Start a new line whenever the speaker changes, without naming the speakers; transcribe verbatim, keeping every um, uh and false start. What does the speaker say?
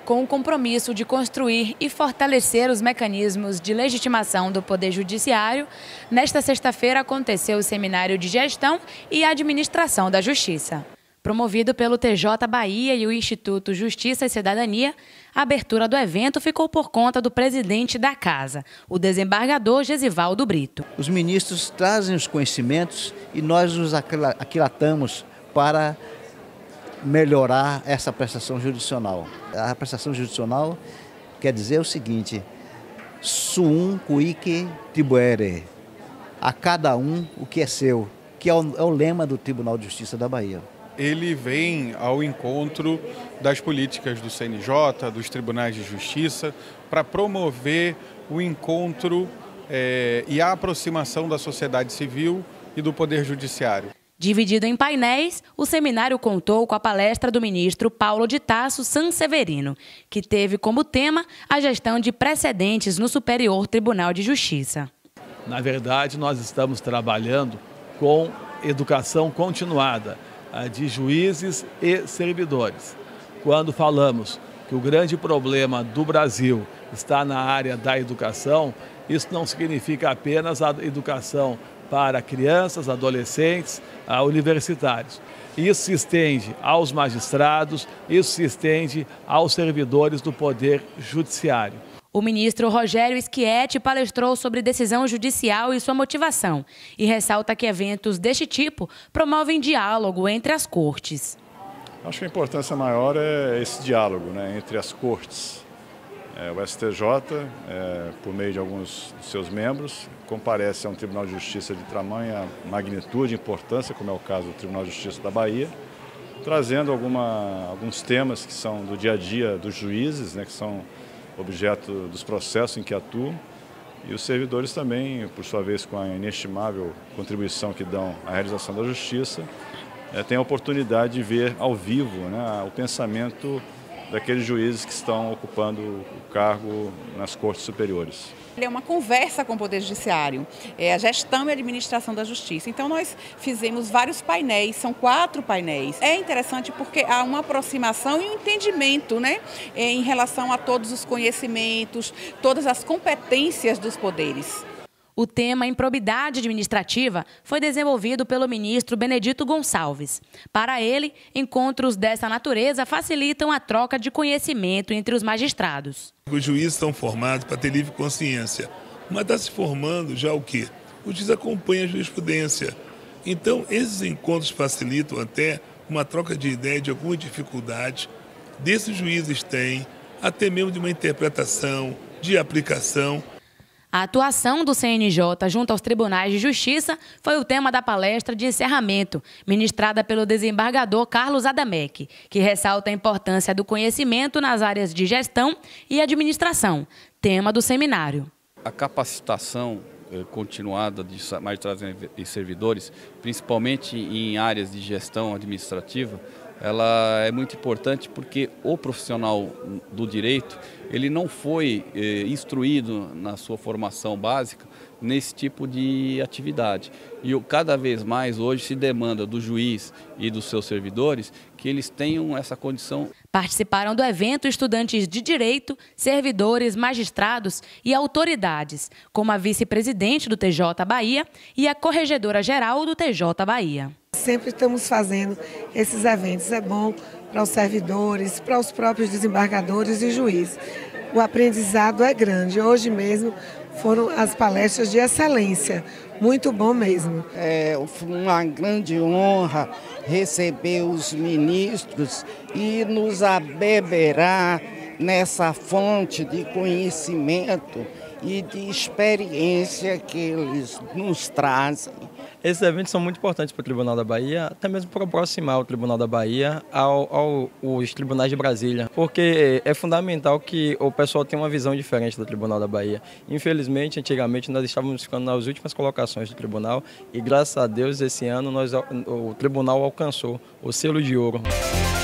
Com o compromisso de construir e fortalecer os mecanismos de legitimação do Poder Judiciário, nesta sexta-feira aconteceu o Seminário de Gestão e Administração da Justiça. Promovido pelo T J Bahia e o Instituto Justiça e Cidadania, a abertura do evento ficou por conta do presidente da Casa, o desembargador Gesivaldo Brito.
Os ministros trazem os conhecimentos e nós nos aquilatamos para melhorar essa prestação judicional. A prestação judicional quer dizer o seguinte: suum cuique tribuere, a cada um o que é seu, que é o, é o lema do Tribunal de Justiça da Bahia.
Ele vem ao encontro das políticas do C N J, dos tribunais de justiça, para promover o encontro é, e a aproximação da sociedade civil e do Poder Judiciário.
Dividido em painéis, o seminário contou com a palestra do ministro Paulo de Tarso Sanseverino, que teve como tema a gestão de precedentes no Superior Tribunal de Justiça.
Na verdade, nós estamos trabalhando com educação continuada de juízes e servidores. Quando falamos que o grande problema do Brasil está na área da educação, isso não significa apenas a educação para crianças, adolescentes, universitários. Isso se estende aos magistrados, isso se estende aos servidores do Poder Judiciário.
O ministro Rogério Schietti palestrou sobre decisão judicial e sua motivação e ressalta que eventos deste tipo promovem diálogo entre as cortes.
Acho que a importância maior é esse diálogo, né, entre as cortes. É, o S T J, é, por meio de alguns de seus membros, comparece a um Tribunal de Justiça de tamanha magnitude e importância, como é o caso do Tribunal de Justiça da Bahia, trazendo alguma, alguns temas que são do dia a dia dos juízes, né, que são objeto dos processos em que atuam, e os servidores também, por sua vez, com a inestimável contribuição que dão à realização da justiça, é, têm a oportunidade de ver ao vivo, né, o pensamento daqueles juízes que estão ocupando o cargo nas cortes superiores.
É uma conversa com o Poder Judiciário, é a gestão e administração da justiça. Então nós fizemos vários painéis, são quatro painéis. É interessante porque há uma aproximação e um entendimento, né, em relação a todos os conhecimentos, todas as competências dos poderes.
O tema improbidade administrativa foi desenvolvido pelo ministro Benedito Gonçalves. Para ele, encontros dessa natureza facilitam a troca de conhecimento entre os magistrados.
Os juízes estão formados para ter livre consciência, mas está se formando já o quê? O juiz acompanha a jurisprudência. Então, esses encontros facilitam até uma troca de ideia de alguma dificuldade desses juízes têm, até mesmo de uma interpretação, de aplicação.
A atuação do C N J junto aos tribunais de justiça foi o tema da palestra de encerramento, ministrada pelo desembargador Carlos Adamec, que ressalta a importância do conhecimento nas áreas de gestão e administração, tema do seminário.
A capacitação eh, continuada de magistrados e servidores, principalmente em áreas de gestão administrativa, ela é muito importante porque o profissional do direito, ele não foi eh, instruído na sua formação básica nesse tipo de atividade. E cada vez mais hoje se demanda do juiz e dos seus servidores que eles tenham essa condição.
Participaram do evento estudantes de direito, servidores, magistrados e autoridades, como a vice-presidente do T J Bahia e a corregedora-geral do T J Bahia.
Sempre estamos fazendo esses eventos, é bom para os servidores, para os próprios desembargadores e juízes. O aprendizado é grande. Hoje mesmo foram as palestras de excelência, muito bom mesmo.
É uma grande honra receber os ministros e nos abeberar nessa fonte de conhecimento e de experiência que eles nos trazem.
Esses eventos são muito importantes para o Tribunal da Bahia, até mesmo para aproximar o Tribunal da Bahia ao, ao, aos tribunais de Brasília, porque é fundamental que o pessoal tenha uma visão diferente do Tribunal da Bahia. Infelizmente, antigamente, nós estávamos ficando nas últimas colocações do Tribunal e, graças a Deus, esse ano nós, o Tribunal alcançou o selo de ouro.